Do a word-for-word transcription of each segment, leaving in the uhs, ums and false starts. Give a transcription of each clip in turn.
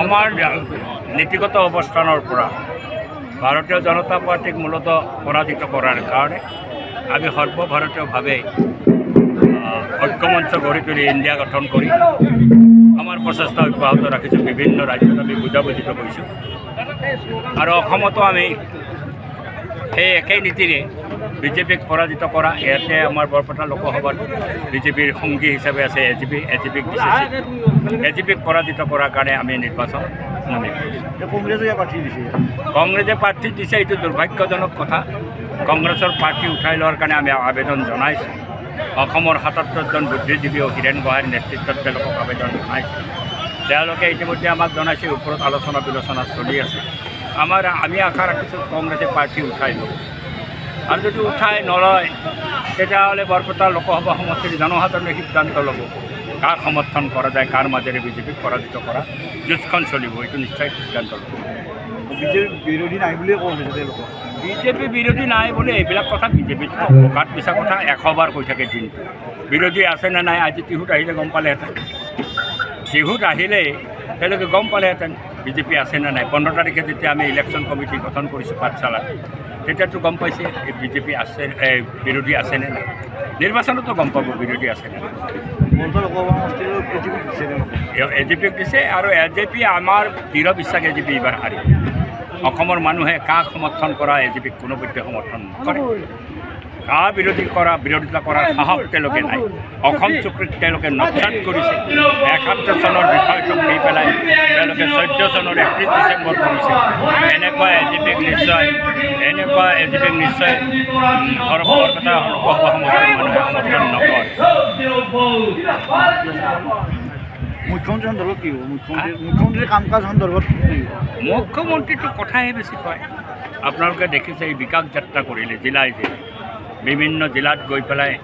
আমাৰ নীতিগত অৱস্থানৰ পৰা ভাৰতীয় জনতা পাৰ্টিক মূলতঃ পৰাজিত কৰাৰ কাৰণে আমি সৰ্বভাৰতীয়ভাৱে ঐক্যমঞ্চ গঢ়ি তুলি ইণ্ডিয়া গঠন কৰি আমাৰ প্ৰচেষ্টা অব্যাহত ৰাখিছোঁ। বিভিন্ন ৰাজ্যত আমি বুজাবুজিত কৰিছোঁ আৰু অসমতো আমি সেই একেই নীতিৰে বিজেপিক পৰাজিত কৰা। ইয়াতে আমাৰ বৰপেটা লোকসভাত বিজেপিৰ সংগী হিচাপে আছে A G P A G পিক দিছে এ জি পিক পৰাজিত কৰাৰ কাৰণে আমি নিৰ্বাচন নামি কংগ্ৰেছে প্ৰাৰ্থী দিছে কংগ্ৰেছে প্ৰাৰ্থী দিছে এইটো দুৰ্ভাগ্যজনক কথা। কংগ্ৰেছৰ প্ৰাৰ্থী উঠাই লোৱাৰ কাৰণে আমি আবেদন জনাইছোঁ। অসমৰ সাতাত্তৰজন বুদ্ধিজীৱী ও হীৰেণ গোহাঁইৰ নেতৃত্বত তেওঁলোকক আবেদন জনাইছে। তেওঁলোকে ইতিমধ্যে আমাক জনাইছে, ওপৰত আলোচনা বিলোচনা চলি আছে। আমাৰ আমি আশা ৰাখিছোঁ কংগ্ৰেছে প্ৰাৰ্থী উঠাই ল'ব আৰু যদি উঠাই নলয় তেতিয়াহ'লে বৰপেটা লোকসভা সমষ্টিৰ জনসাধাৰণে সিদ্ধান্ত ল'ব কাক সমৰ্থন কৰা যায়, কাৰ মাজেৰে বিজেপিক পৰাজিত কৰা যুঁজখন চলিব, এইটো নিশ্চয় সিদ্ধান্ত ল'ব। বিজেপি বিৰোধী নাই বুলিয়ে কোৱা হৈছে তেওঁলোকক। বিজেপি বিৰোধী নাই বুলি এইবিলাক কথা বিজেপিত কাট পিছা কথা এশবাৰ কৈ থাকে দিনটো। বিৰোধী আছে নে নাই আজি টিহুত আহিলে গম পালেহেঁতেন। টিহুত আহিলেই তেওঁলোকে গম পালেহেঁতেন বিজেপি আছে নে নাই। পোন্ধৰ তাৰিখে যেতিয়া আমি ইলেকশ্যন কমিটি গঠন কৰিছোঁ পাঠশালাত, তেতিয়াতো গম পাইছে এই বিজেপি আছে বিৰোধী আছে নে নাই। নিৰ্বাচনতো গম পাব বিৰোধী আছে নে নাই। এ জি পিক দিছে আৰু এ জে পি আমাৰ দৃঢ় বিশ্বাস এ জি পি এইবাৰ হাৰিব। অসমৰ মানুহে কাক সমৰ্থন কৰা এ জি পিক কোনোপধ্যে সমৰ্থন নকৰে। কা বিৰোধী কৰা বিৰোধিতা কৰাৰ সাহস তেওঁলোকে নাই। অসম চুক্তিত তেওঁলোকে নস্যাৎ কৰিছে। একাত্তৰ চনৰ বিষয়টোক দি পেলাই তেওঁলোকে চৈধ্য চনৰ একত্ৰিছ ডিচেম্বৰ কৰিছে। এনেকুৱা এ জি পিক নিশ্চয় এনেকুৱা এ জি পিক নিশ্চয় বৰপেটা লোকসভা সমষ্টিৰ মানুহে সমৰ্থন নকৰে। মুখ্যমন্ত্ৰী সন্দৰ্ভত কি হ'ব? মুখ্যমন্ত্ৰী মুখ্যমন্ত্ৰীৰ কাম কাজ সন্দৰ্ভত কি হ'ব? মুখ্যমন্ত্ৰীটো কথাহে বেছি কয়। আপোনালোকে দেখিছে এই বিকাশ যাত্ৰা কৰিলে জিলাই জিলাই বিভিন্ন জিলাত গৈ পেলাই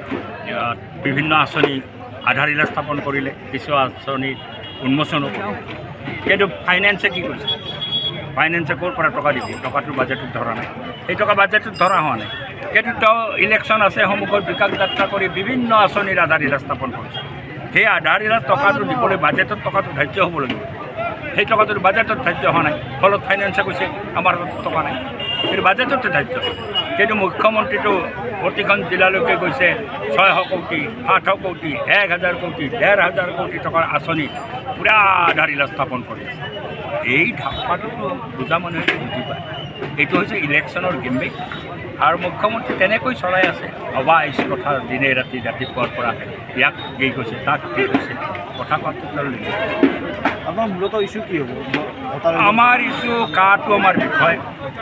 বিভিন্ন আঁচনি আধাৰশিলা স্থাপন কৰিলে, কিছু আঁচনি উন্মোচনো কৰিলে। কিন্তু ফাইনেন্সে কি কৰিছে? ফাইনেন্সে ক'ৰ পৰা টকা দিব? টকাটো বাজেটত ধৰা নাই। সেই টকা বাজেটত ধৰা হোৱা নাই। কিন্তু তেওঁ ইলেকশ্যন আছে সন্মুখত বিকাশ যাত্ৰা কৰি বিভিন্ন আঁচনিৰ আধাৰশিলা স্থাপন কৰিছে। সেই আধাৰশিলাৰ টকাটো দিবলৈ বাজেটত টকাটো ধাৰ্য হ'ব লাগিব। সেই টকাটো বাজেটত ধাৰ্য হোৱা নাই। ফলত ফাইনেন্সে কৈছে আমাৰ টকা নাই। কিন্তু বাজেটতে ধাৰ্য। কিন্তু মুখ্যমন্ত্ৰীটো প্ৰতিখন জিলালৈকে গৈছে ছয়শ কোটি সাতশ কোটি এক হাজাৰ কোটি ডেৰ হাজাৰ কোটি টকাৰ আঁচনি পূৰা আধাৰশিলা স্থাপন কৰি আছে। এই ধাপ্পাটোতো বুজা মানুহে বুজি পায়। এইটো হৈছে ইলেকশ্যনৰ গিমিক আৰু মুখ্যমন্ত্ৰী তেনেকৈ চলাই আছে। অবাইচ কথা দিনে ৰাতি ৰাতিপুৱাৰ পৰা ইয়াক কি কৈছে তাক কি কৈছে কথা পাতিবলৈ। আপোনাৰ মূলত ইছ্যু কি হ'ব? আমাৰ ইছ্যু কাটো আমাৰ বিষয়।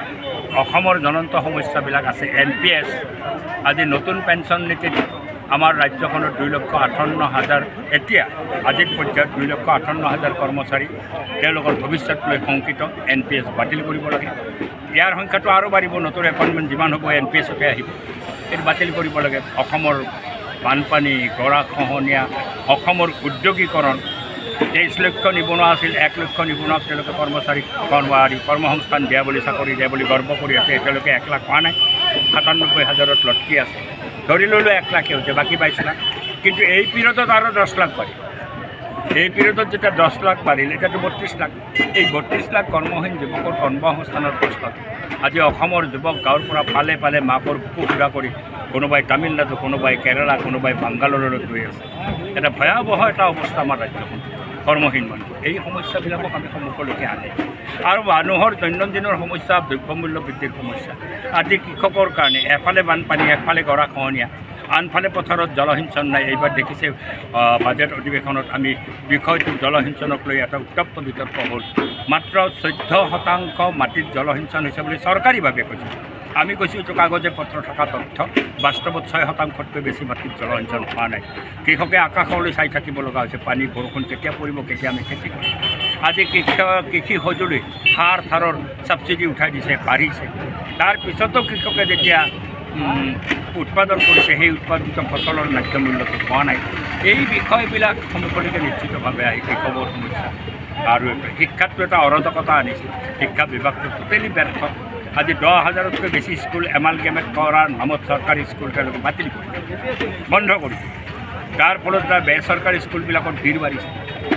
অসমৰ জ্বলন্ত সমস্যাবিলাক আছে। এন পি এছ আজি নতুন পেঞ্চন নীতিত আমাৰ ৰাজ্যখনৰ দুই লক্ষ আঠাৱন্ন হাজাৰ এতিয়া আজিৰ পৰ্যায়ত দুই লক্ষ আঠাৱন্ন হাজাৰ কৰ্মচাৰী তেওঁলোকৰ ভৱিষ্যত লৈ শংকিত। এন পি এছ বাতিল কৰিব লাগে। ইয়াৰ সংখ্যাটো আৰু বাঢ়িব। নতুন এপইণ্টমেণ্ট যিমান হ'ব এন পি এছতে আহিব। এইটো বাতিল কৰিব লাগে। অসমৰ বানপানী গৰাখহনীয়া অসমৰ উদ্যোগীকৰণ তেইছ লক্ষ নিবনুৱা আছিল। এক লক্ষ নিবনুৱাক তেওঁলোকে কৰ্মচাৰী কৰ্মচাৰী কৰ্মসংস্থান দিয়া বুলি চাকৰি দিয়া বুলি গৰ্ব কৰি আছে। এতিয়ালৈকে এক লাখ হোৱা নাই। সাতান্নব্বৈ হাজাৰত লটকি আছে। ধৰি ল'লোঁ এক লাখে হৈছে, বাকী বাইছ লাখ। কিন্তু এই পিৰিয়ডত আৰু দহ লাখ বাঢ়িল। এই পিৰিয়ডত যেতিয়া দহ লাখ বাঢ়িল এতিয়াতো বত্ৰিছ লাখ। এই বত্ৰিছ লাখ কৰ্মহীন যুৱকৰ কৰ্মসংস্থানৰ প্ৰস্তাৱ আজি অসমৰ যুৱক গাঁৱৰ পৰা পালে পালে মাকৰ বুকু সুৰা কৰি কোনোবাই তামিলনাডু কোনোবাই কেৰালা কোনোবাই বাংগালোৰলৈ গৈ আছে। এটা ভয়াৱহ এটা অৱস্থা আমাৰ ৰাজ্যখন কৰ্মহীন মানুহ। এই সমস্যাবিলাকক আমি সন্মুখলৈকে আনে আৰু মানুহৰ দৈনন্দিনৰ সমস্যা দ্ৰব্যমূল্য বৃদ্ধিৰ সমস্যা। আজি কৃষকৰ কাৰণে এফালে বানপানী এফালে গৰাখহনীয়া আনফালে পথাৰত জলসিঞ্চন নাই। এইবাৰ দেখিছে বাজেট অধিৱেশনত আমি বিষয়টো জলসিঞ্চনক লৈ এটা উত্তপ্ত বিতৰ্ক হ'ল। মাত্ৰ চৈধ্য শতাংশ মাটিত জলসিঞ্চন হৈছে বুলি চৰকাৰীভাৱে কৈছে। আমি কৈছোঁ এইটো কাগজে পত্ৰ থকা তথ্য। বাস্তৱত ছয় শতাংশতকৈ বেছি মাটিত জলসিঞ্চন হোৱা নাই। কৃষকে আকাশলৈ চাই থাকিব লগা হৈছে। পানী বৰষুণ কেতিয়া পৰিব কেতিয়া আমি খেতি কৰিম। আজি কৃষক কৃষি সঁজুলি সাৰ থাৰৰ ছাবচিডি উঠাই দিছে, বাঢ়িছে। তাৰপিছতো কৃষকে যেতিয়া উৎপাদন কৰিছে সেই উৎপাদিত ফচলৰ ন্যায্য মূল্যটো পোৱা নাই। এই বিষয়বিলাক সন্মুখলৈকে নিশ্চিতভাৱে আহি কৃষকৰ সমস্যা আৰু শিক্ষাতটো এটা অৰাজকতা আনিছে। শিক্ষা বিভাগটো টোটেলি ব্যৰ্থ। আজি দহ হাজাৰতকৈ বেছি স্কুল এমালগেমেট কৰাৰ নামত চৰকাৰী স্কুল তেওঁলোকে বাতিল কৰিছে, বন্ধ কৰিছে। যাৰ ফলত তাৰ বেচৰকাৰী স্কুলবিলাকত ভিৰ বাঢ়িছে।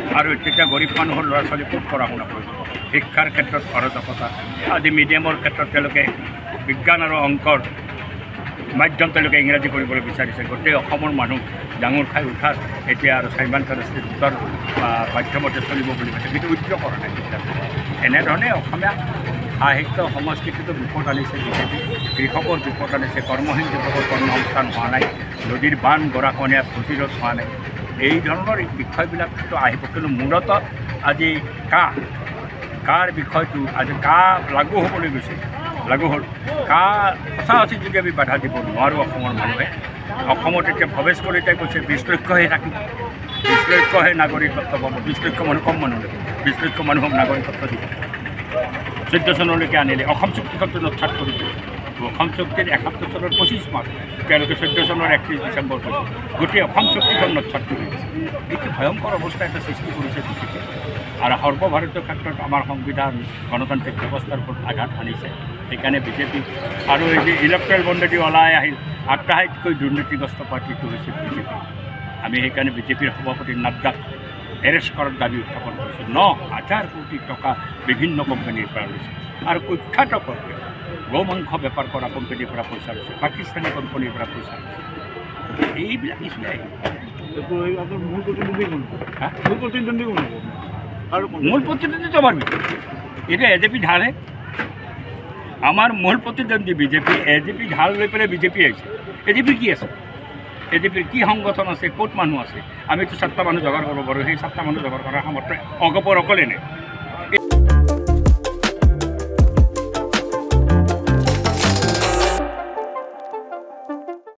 আৰু তেতিয়া গৰীব মানুহৰ ল'ৰা ছোৱালী খুব পঢ়া শুনা কৰিব শিক্ষাৰ ক্ষেত্ৰত অৰাজকতা আদি মিডিয়ামৰ ক্ষেত্ৰত তেওঁলোকে বিজ্ঞান আৰু অংকৰ মাধ্যম তেওঁলোকে ইংৰাজী কৰিবলৈ বিচাৰিছে গোটেই অসমৰ মানুহ ডাঙৰ খাই উঠাৰ এতিয়া আৰু চাইমানটাৰাষ্ট্ৰীয় দুটাৰ মাধ্যমতে চলিব বুলি কৈছে কিন্তু উদ্যোগ কৰা নাই এনেধৰণে অসমীয়া সাহিত্য সংস্কৃতিটো বিপদ আনিছে বিজেপি কৃষকৰ বিপদ আনিছে কৰ্মহীন যুৱকৰ কৰ্মসংস্থান হোৱা নাই নদীৰ বান গৰাখহনীয়া প্ৰতিৰোধ হোৱা নাই এই ধৰণৰ বিষয়বিলাকতো আহিব কিন্তু মূলত আজি কা কাৰ বিষয়টো আজি কা লাগু হ'বলৈ গৈছে লাগু হ'ল কা সঁচা সঁচি যদি আমি বাধা দিব নোৱাৰোঁ অসমৰ মানুহে অসমত এতিয়া ভৱেশ কলিতাই কৈছে বিছ লক্ষহে থাকিব বিছ লক্ষহে নাগৰিকত্ব পাব বিছ লক্ষ মানুহ কম মানুহ বিছ লক্ষ মানুহক নাগৰিকত্ব দিব চৈধ্য চনলৈকে আনিলে অসম চুক্তিখনটো নৎখাত কৰি দিয়ে অসম চুক্তিৰ এসত্তৰ চনৰ পঁচিছ মাৰ্চ তেওঁলোকে চৈধ্য চনৰ একত্ৰিছ ডিচেম্বৰ কৈছে গোটেই অসম চুক্তিখন নৎখাত কৰি দিছে এইটো ভয়ংকৰ অৱস্থা এটা সৃষ্টি কৰিছে বিজেপি আৰু সৰ্বভাৰতীয় ক্ষেত্ৰত আমাৰ সংবিধান গণতান্ত্ৰিক ব্যৱস্থাৰ ওপৰত আঘাত আনিছে সেইকাৰণে বিজেপি আৰু এই যে ইলেক্ট্ৰেল বণ্ডেদি ওলাই আহিল আটাইতকৈ দুৰ্নীতিগ্ৰস্ত পাৰ্টিটো হৈছে বিজেপি আমি সেইকাৰণে বিজেপিৰ সভাপতি নাড্ডাক এৰেষ্ট কৰাৰ দাবী উত্থাপন কৰিছোঁ ন হাজাৰ কোটি টকা বিভিন্ন কোম্পানীৰ পৰা লৈছে আৰু কুখ্যাত কৰ্মী গৌ মাংস বেপাৰ কৰা কোম্পানীৰ পৰা পইচা লৈছে পাকিস্তানী কোম্পানীৰ পৰা পইচা লৈছে এইবিলাক কিছু আহিব মূল প্ৰতিদ্বন্দ্বী কোন মূল প্ৰতিদ্বন্দ্বী কোন আৰু মূল প্ৰতিদ্বন্দ্বী আমাৰ বিজেপি এতিয়া এ জে পি ঢালে আমাৰ মূল প্ৰতিদ্বন্দ্বী বিজেপি এ জে পি ঢাল লৈ পেলাই বিজেপি আহিছে এ জে পি কি আছে এ জে পিৰ কি সংগঠন আছে ক'ত মানুহ আছে আমিতো চাৰিটা মানুহ জোগাৰ কৰিব পাৰোঁ সেই চাৰিটা মানুহ জোগাৰ কৰাৰ সামৰ্থ্য অগপৰ অকলে নাই